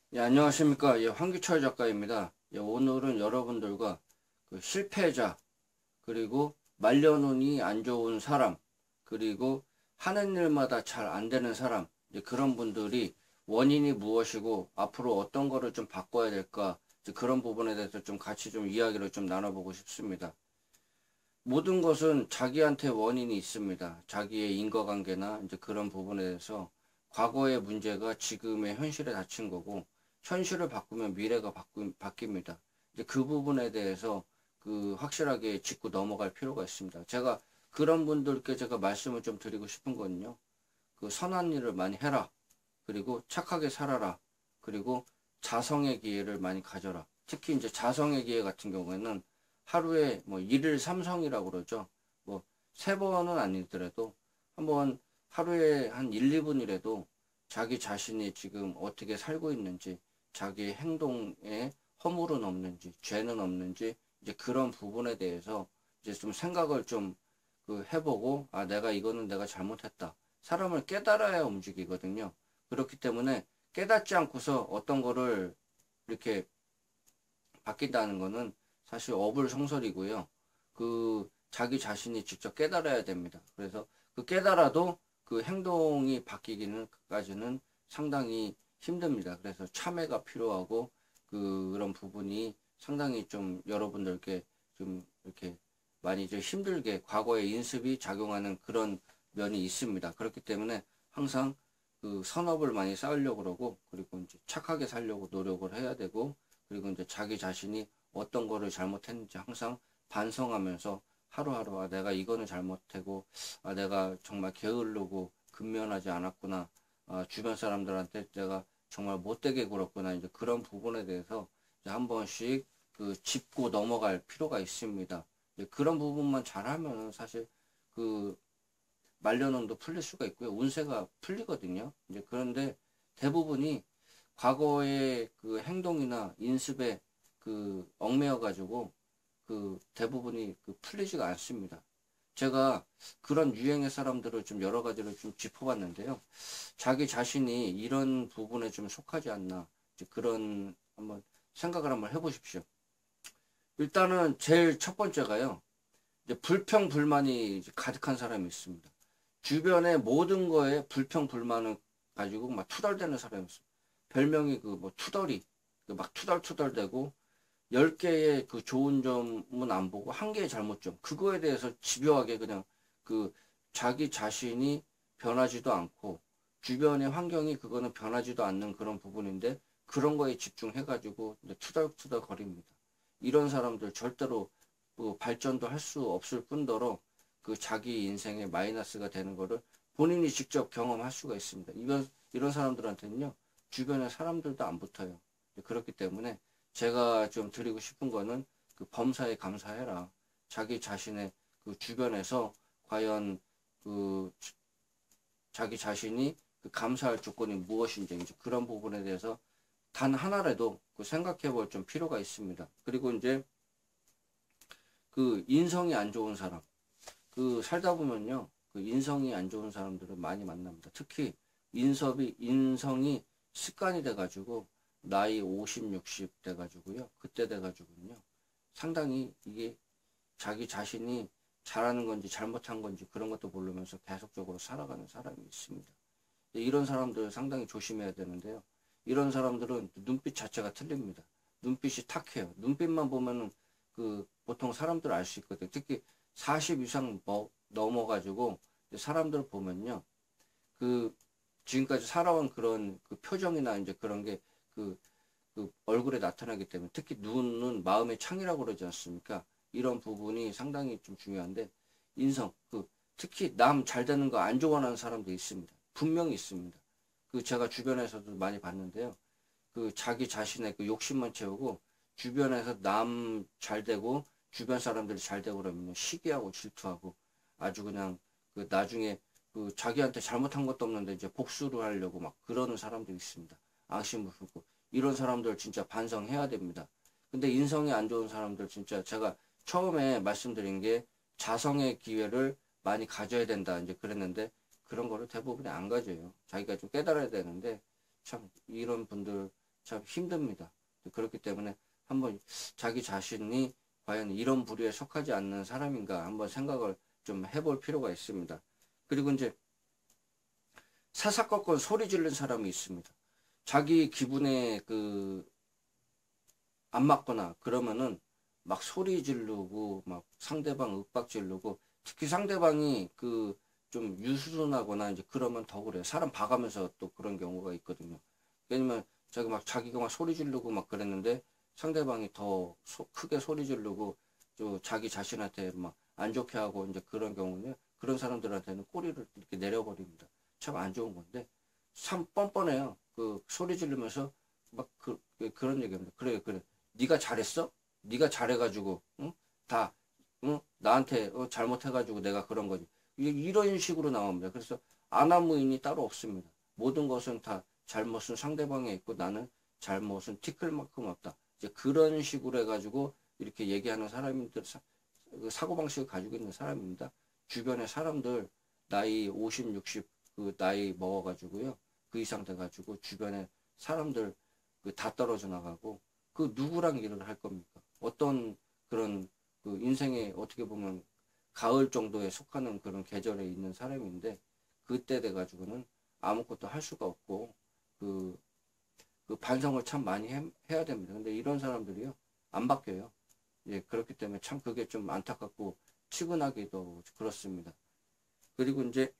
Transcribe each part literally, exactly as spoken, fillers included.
예, 안녕하십니까. 예, 황규철 작가입니다. 예, 오늘은 여러분들과 그 실패자, 그리고 말년운이 안 좋은 사람, 그리고 하는 일마다 잘 안 되는 사람, 이제 그런 분들이 원인이 무엇이고 앞으로 어떤 거를 좀 바꿔야 될까, 이제 그런 부분에 대해서 좀 같이 좀 이야기를 좀 나눠보고 싶습니다. 모든 것은 자기한테 원인이 있습니다. 자기의 인과관계나 이제 그런 부분에 대해서 과거의 문제가 지금의 현실에 닥친 거고, 현실을 바꾸면 미래가 바꾸, 바뀝니다. 이제 그 부분에 대해서 그 확실하게 짚고 넘어갈 필요가 있습니다. 제가 그런 분들께 제가 말씀을 좀 드리고 싶은 거는요. 그 선한 일을 많이 해라. 그리고 착하게 살아라. 그리고 자성의 기회를 많이 가져라. 특히 이제 자성의 기회 같은 경우에는 하루에 뭐 일일 삼성이라고 그러죠. 뭐 세 번은 아니더라도 한번 하루에 한 일, 이 분이라도 자기 자신이 지금 어떻게 살고 있는지, 자기의 행동에 허물은 없는지, 죄는 없는지, 이제 그런 부분에 대해서 이제 좀 생각을 좀 그 해보고, 아, 내가 이거는 내가 잘못했다. 사람을 깨달아야 움직이거든요. 그렇기 때문에 깨닫지 않고서 어떤 거를 이렇게 바뀐다는 거는 사실 어불성설이고요. 그 자기 자신이 직접 깨달아야 됩니다. 그래서 그 깨달아도 그 행동이 바뀌기는까지는 상당히 힘듭니다. 그래서 참회가 필요하고 그 그런 부분이 상당히 좀 여러분들께 좀 이렇게 많이 좀 힘들게 과거의 인습이 작용하는 그런 면이 있습니다. 그렇기 때문에 항상 그 선업을 많이 쌓으려고 그러고, 그리고 이제 착하게 살려고 노력을 해야 되고, 그리고 이제 자기 자신이 어떤 거를 잘못했는지 항상 반성하면서 하루하루, 아, 내가 이거는 잘못하고, 아, 내가 정말 게으르고 근면하지 않았구나, 아, 주변 사람들한테 내가 정말 못되게 굴었구나, 이제 그런 부분에 대해서 이제 한 번씩 그 짚고 넘어갈 필요가 있습니다. 이제 그런 부분만 잘하면 사실 그 말년운도 풀릴 수가 있고요. 운세가 풀리거든요. 이제 그런데 대부분이 과거의 그 행동이나 인습에 그 얽매여 가지고 그 대부분이 그 풀리지가 않습니다. 제가 그런 유행의 사람들을 좀 여러 가지를 좀 짚어봤는데요. 자기 자신이 이런 부분에 좀 속하지 않나, 이제 그런 한번 생각을 한번 해보십시오. 일단은 제일 첫 번째가요. 이제 불평 불만이 이제 가득한 사람이 있습니다. 주변의 모든 거에 불평 불만을 가지고 막 투덜대는 사람이 있어요. 별명이 그 뭐 투덜이, 그 막 투덜투덜대고 열 개의 그 좋은 점은 안 보고 한 개의 잘못점, 그거에 대해서 집요하게 그냥 그 자기 자신이 변하지도 않고 주변의 환경이 그거는 변하지도 않는 그런 부분인데 그런 거에 집중해가지고 투덜투덜 거립니다. 이런 사람들 절대로 그 발전도 할 수 없을 뿐더러 그 자기 인생에 마이너스가 되는 거를 본인이 직접 경험할 수가 있습니다. 이런, 이런 사람들한테는요, 주변에 사람들도 안 붙어요. 그렇기 때문에 제가 좀 드리고 싶은 거는 그 범사에 감사해라. 자기 자신의 그 주변에서 과연 그 자기 자신이 그 감사할 조건이 무엇인지, 이제 그런 부분에 대해서 단 하나라도 그 생각해 볼 좀 필요가 있습니다. 그리고 이제 그 인성이 안 좋은 사람, 그 살다 보면요, 그 인성이 안 좋은 사람들을 많이 만납니다. 특히 인섭이 인성이 습관이 돼가지고 나이 오십, 육십 돼가지고요, 그때 돼가지고요, 상당히 이게 자기 자신이 잘하는 건지 잘못한 건지 그런 것도 모르면서 계속적으로 살아가는 사람이 있습니다. 이런 사람들 상당히 조심해야 되는데요. 이런 사람들은 눈빛 자체가 틀립니다. 눈빛이 탁해요. 눈빛만 보면은 그 보통 사람들 알 수 있거든요. 특히 사십 이상 뭐 넘어가지고 사람들 보면요. 그 지금까지 살아온 그런 그 표정이나 이제 그런 게 그 그 얼굴에 나타나기 때문에, 특히 눈은 마음의 창이라고 그러지 않습니까? 이런 부분이 상당히 좀 중요한데, 인성, 그 특히 남 잘 되는 거 안 좋아하는 사람도 있습니다. 분명히 있습니다. 그 제가 주변에서도 많이 봤는데요. 그 자기 자신의 그 욕심만 채우고 주변에서 남 잘 되고 주변 사람들이 잘 되고 그러면 시기하고 질투하고 아주 그냥 그 나중에 그 자기한테 잘못한 것도 없는데 이제 복수를 하려고 막 그러는 사람들이 있습니다. 앙심을 품고 이런 사람들 진짜 반성해야 됩니다. 근데 인성이 안 좋은 사람들 진짜 제가 처음에 말씀드린 게 자성의 기회를 많이 가져야 된다 이제 그랬는데 그런 거를 대부분이 안 가져요. 자기가 좀 깨달아야 되는데 참 이런 분들 참 힘듭니다. 그렇기 때문에 한번 자기 자신이 과연 이런 부류에 속하지 않는 사람인가 한번 생각을 좀 해볼 필요가 있습니다. 그리고 이제 사사건건 소리 지르는 사람이 있습니다. 자기 기분에 그 안 맞거나 그러면은 막 소리 지르고 막 상대방 윽박 지르고, 특히 상대방이 그 좀 유순하거나 이제 그러면 더 그래요. 사람 봐가면서 또 그런 경우가 있거든요. 왜냐면 자기 막 자기가 막 소리 지르고 막 그랬는데 상대방이 더 소, 크게 소리 지르고 또 자기 자신한테 막 안 좋게 하고 이제 그런 경우는 그런 사람들한테는 꼬리를 이렇게 내려버립니다. 참 안 좋은 건데 참 뻔뻔해요. 그 소리 지르면서 막 그, 그런 얘기합니다. 그래 그래 네가 잘했어? 네가 잘해가지고 응? 다 응? 나한테 어, 잘못해가지고 내가 그런 거지. 이- 이런 식으로 나옵니다. 그래서 아나무인이 따로 없습니다. 모든 것은 다 잘못은 상대방에 있고 나는 잘못은 티끌만큼 없다. 이제 그런 식으로 해가지고 이렇게 얘기하는 사람들, 사, 그 사고방식을 가지고 있는 사람입니다. 주변의 사람들 나이 오십, 육십 그 나이 먹어가지고요. 그 이상 돼가지고 주변에 사람들 그 다 떨어져 나가고 그 누구랑 일을 할 겁니까? 어떤 그런 그 인생에 어떻게 보면 가을 정도에 속하는 그런 계절에 있는 사람인데 그때 돼가지고는 아무것도 할 수가 없고 그, 그 반성을 참 많이 해, 해야 됩니다. 근데 이런 사람들이요 안 바뀌어요. 예, 그렇기 때문에 참 그게 좀 안타깝고 치근하기도 그렇습니다. 그리고 이제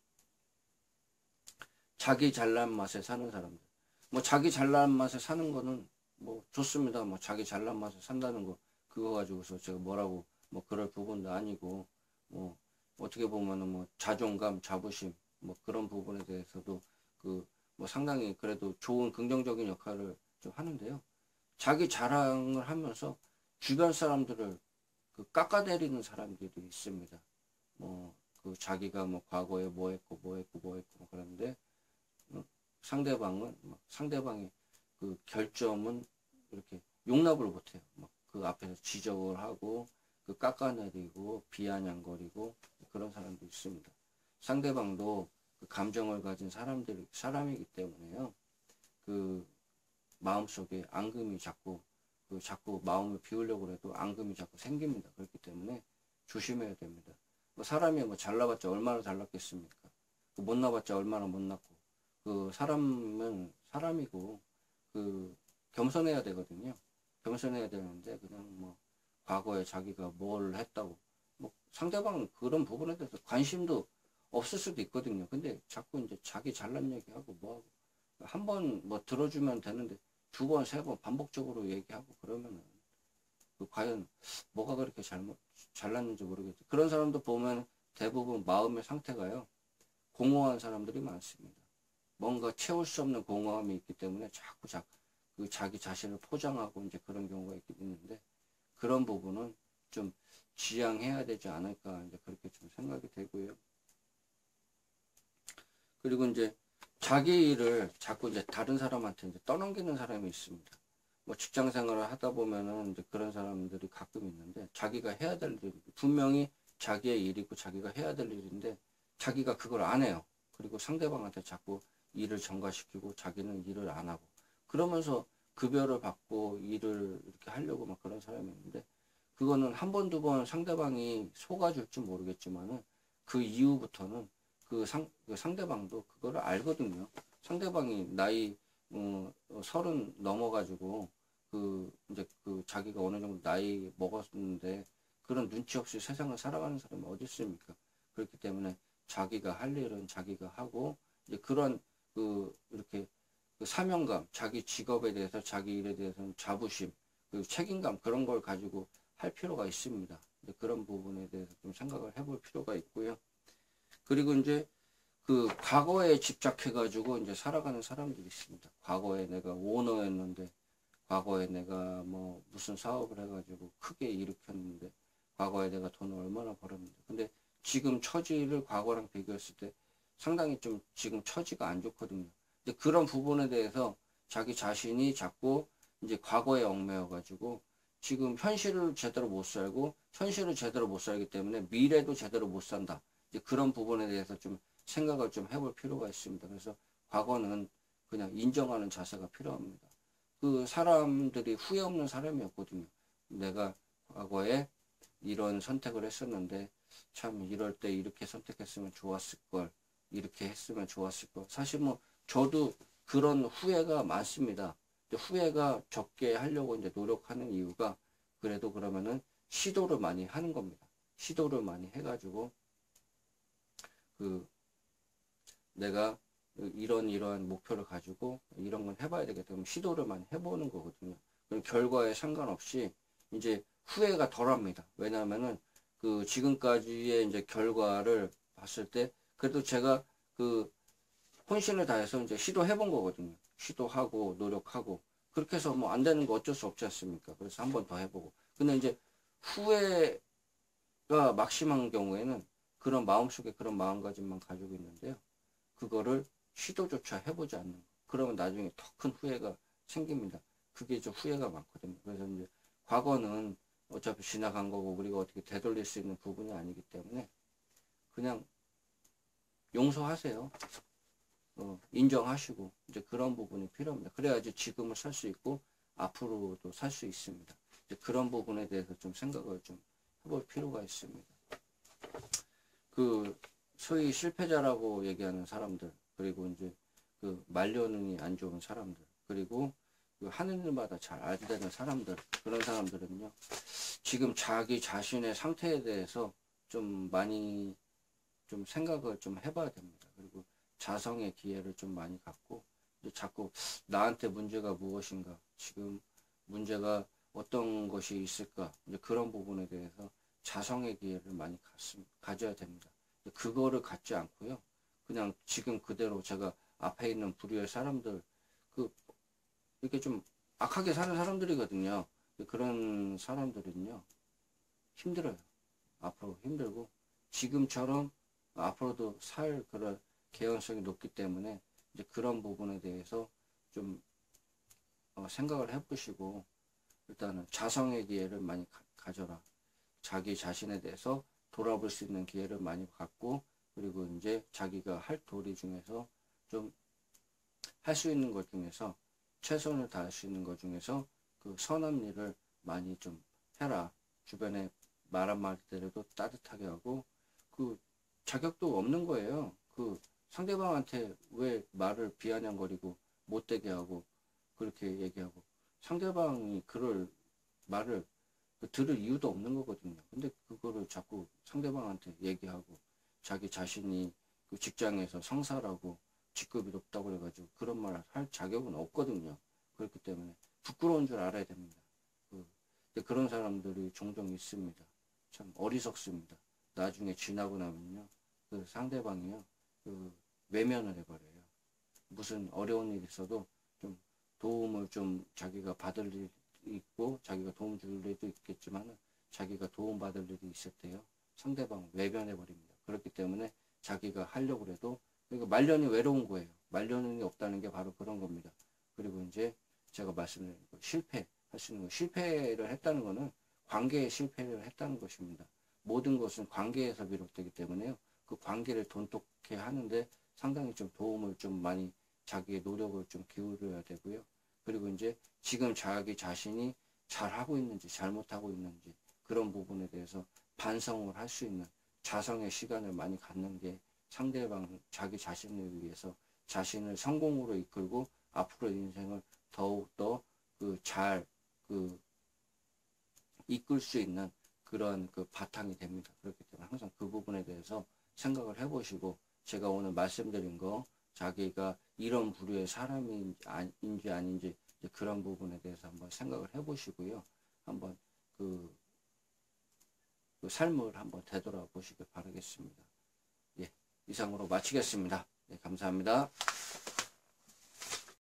자기 잘난 맛에 사는 사람들. 뭐 자기 잘난 맛에 사는 거는 뭐 좋습니다. 뭐 자기 잘난 맛에 산다는 거 그거 가지고서 제가 뭐라고 뭐 그럴 부분도 아니고 뭐 어떻게 보면은 뭐 자존감, 자부심 뭐 그런 부분에 대해서도 그 뭐 상당히 그래도 좋은 긍정적인 역할을 좀 하는데요. 자기 자랑을 하면서 주변 사람들을 그 깎아내리는 사람들이 있습니다. 뭐 그 자기가 뭐 과거에 뭐 했고 뭐 했고 뭐 했고 뭐 그런데 어, 상대방은 막 상대방의 그 결점은 이렇게 용납을 못해요. 막 그 앞에서 지적을 하고 그 깎아내리고 비아냥거리고 그런 사람도 있습니다. 상대방도 그 감정을 가진 사람들 사람이기 때문에요. 그 마음속에 앙금이 자꾸 그 자꾸 마음을 비우려고 해도 앙금이 자꾸 생깁니다. 그렇기 때문에 조심해야 됩니다. 뭐 사람이 뭐 잘나봤자 얼마나 잘났겠습니까? 못나봤자 얼마나 못났고 그 사람은 사람이고 그 겸손해야 되거든요. 겸손해야 되는데 그냥 뭐 과거에 자기가 뭘 했다고 뭐 상대방 그런 부분에 대해서 관심도 없을 수도 있거든요. 근데 자꾸 이제 자기 잘난 얘기하고 뭐하고 한 번 뭐 들어주면 되는데 두 번, 세 번 반복적으로 얘기하고 그러면은 그 과연 뭐가 그렇게 잘못 잘났는지 모르겠죠. 그런 사람도 보면 대부분 마음의 상태가요. 공허한 사람들이 많습니다. 뭔가 채울 수 없는 공허함이 있기 때문에 자꾸 자, 그 자기 자신을 포장하고 이제 그런 경우가 있, 있는데 그런 부분은 좀 지양해야 되지 않을까 이제 그렇게 좀 생각이 되고요. 그리고 이제 자기 일을 자꾸 이제 다른 사람한테 이제 떠넘기는 사람이 있습니다. 뭐 직장 생활을 하다 보면은 이제 그런 사람들이 가끔 있는데 자기가 해야 될 일, 분명히 자기의 일이고 자기가 해야 될 일인데 자기가 그걸 안 해요. 그리고 상대방한테 자꾸 일을 전가시키고 자기는 일을 안 하고 그러면서 급여를 받고 일을 이렇게 하려고 막 그런 사람이 있는데 그거는 한 번, 두 번 상대방이 속아줄 줄 모르겠지만은 그 이후부터는 그 상, 그 상대방도 그거를 알거든요. 상대방이 나이, 어, 서른 넘어가지고 그 이제 그 자기가 어느 정도 나이 먹었는데 그런 눈치 없이 세상을 살아가는 사람이 어디 있습니까? 그렇기 때문에 자기가 할 일은 자기가 하고 이제 그런 그 이렇게 그 사명감, 자기 직업에 대해서 자기 일에 대해서는 자부심, 그 책임감 그런 걸 가지고 할 필요가 있습니다. 그런 부분에 대해서 좀 생각을 해볼 필요가 있고요. 그리고 이제 그 과거에 집착해가지고 이제 살아가는 사람들이 있습니다. 과거에 내가 오너였는데, 과거에 내가 뭐 무슨 사업을 해가지고 크게 일으켰는데, 과거에 내가 돈을 얼마나 벌었는데, 근데 지금 처지를 과거랑 비교했을 때 상당히 좀 지금 처지가 안 좋거든요. 근데 그런 부분에 대해서 자기 자신이 자꾸 이제 과거에 얽매여가지고 지금 현실을 제대로 못 살고 현실을 제대로 못 살기 때문에 미래도 제대로 못 산다. 이제 그런 부분에 대해서 좀 생각을 좀 해볼 필요가 있습니다. 그래서 과거는 그냥 인정하는 자세가 필요합니다. 그 사람들이 후회 없는 사람이었거든요. 내가 과거에 이런 선택을 했었는데 참 이럴 때 이렇게 선택했으면 좋았을 걸, 이렇게 했으면 좋았을 걸. 사실 뭐 저도 그런 후회가 많습니다. 후회가 적게 하려고 이제 노력하는 이유가 그래도 그러면은 시도를 많이 하는 겁니다. 시도를 많이 해가지고 그 내가 이런 이러한 목표를 가지고 이런 건 해봐야 되겠다. 그럼 시도를 많이 해보는 거거든요. 그럼 결과에 상관없이 이제 후회가 덜합니다. 왜냐하면은 그 지금까지의 이제 결과를 봤을 때 그래도 제가 그 혼신을 다해서 이제 시도해본 거거든요. 시도하고 노력하고 그렇게 해서 뭐 안 되는 거 어쩔 수 없지 않습니까? 그래서 한 번 더 해보고. 근데 이제 후회가 막심한 경우에는 그런 마음속에 그런 마음가짐만 가지고 있는데요. 그거를 시도조차 해보지 않는 거. 그러면 나중에 더 큰 후회가 생깁니다. 그게 좀 후회가 많거든요. 그래서 이제 과거는 어차피 지나간 거고 우리가 어떻게 되돌릴 수 있는 부분이 아니기 때문에 그냥 용서하세요. 어, 인정하시고 이제 그런 부분이 필요합니다. 그래야지 지금을 살 수 있고 앞으로도 살 수 있습니다. 이제 그런 부분에 대해서 좀 생각을 좀 해볼 필요가 있습니다. 그 소위 실패자라고 얘기하는 사람들, 그리고 이제 그 말년운이 안 좋은 사람들, 그리고 그 하는 일마다 잘 안 되는 사람들, 그런 사람들은요 지금 자기 자신의 상태에 대해서 좀 많이 좀 생각을 좀 해봐야 됩니다. 그리고 자성의 기회를 좀 많이 갖고 자꾸 나한테 문제가 무엇인가, 지금 문제가 어떤 것이 있을까, 이제 그런 부분에 대해서 자성의 기회를 많이 갖, 가져야 됩니다. 그거를 갖지 않고요 그냥 지금 그대로 제가 앞에 있는 부류의 사람들, 그 이렇게 좀 악하게 사는 사람들이거든요. 그런 사람들은요 힘들어요. 앞으로 힘들고 지금처럼 앞으로도 살 그런 개연성이 높기 때문에 이제 그런 부분에 대해서 좀 어, 생각을 해보시고 일단은 자성의 기회를 많이 가, 가져라. 자기 자신에 대해서 돌아볼 수 있는 기회를 많이 갖고, 그리고 이제 자기가 할 도리 중에서 좀 할 수 있는 것 중에서 최선을 다할 수 있는 것 중에서 그 선한 일을 많이 좀 해라. 주변에 말 한마디라도 따뜻하게 하고, 그 자격도 없는 거예요. 그 상대방한테 왜 말을 비아냥거리고 못되게 하고 그렇게 얘기하고, 상대방이 그럴 말을 들을 이유도 없는 거거든요. 근데 그거를 자꾸 상대방한테 얘기하고 자기 자신이 그 직장에서 상사라고 직급이 높다고 그래가지고 그런 말 할 자격은 없거든요. 그렇기 때문에 부끄러운 줄 알아야 됩니다. 그, 그런 사람들이 종종 있습니다. 참 어리석습니다. 나중에 지나고 나면요 그 상대방이요 그 외면을 해버려요. 무슨 어려운 일 있어도 좀 도움을 좀 자기가 받을 일 있고 자기가 도움 줄 일도 있겠지만 자기가 도움 받을 일이 있을 때요 상대방 외면해 버립니다. 그렇기 때문에 자기가 하려고 해도 그러니까 말년이 외로운 거예요. 말년이 없다는 게 바로 그런 겁니다. 그리고 이제 제가 말씀드린 실패 할 수 있는 거, 실패를 했다는 거는 관계에 실패를 했다는 것입니다. 모든 것은 관계에서 비롯되기 때문에요 그 관계를 돈독해 하는데 상당히 좀 도움을 좀 많이 자기의 노력을 좀 기울여야 되고요. 그리고 이제 지금 자기 자신이 잘하고 있는지 잘못하고 있는지 그런 부분에 대해서 반성을 할 수 있는 자성의 시간을 많이 갖는 게 상대방 자기 자신을 위해서 자신을 성공으로 이끌고 앞으로 인생을 더욱더 그 잘 그 이끌 수 있는 그런 그 바탕이 됩니다. 그렇기 때문에 항상 그 부분에 대해서 생각을 해보시고, 제가 오늘 말씀드린 거 자기가 이런 부류의 사람인지 아닌지 그런 부분에 대해서 한번 생각을 해보시고요. 한번 그, 그 삶을 한번 되돌아보시길 바라겠습니다. 예, 이상으로 마치겠습니다. 네, 감사합니다.